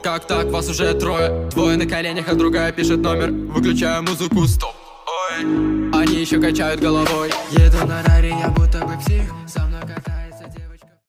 Как так, вас уже трое? Двое на коленях, а другая пишет номер. Выключаю музыку, стоп. Ой. Они еще качают головой. Еду на рай.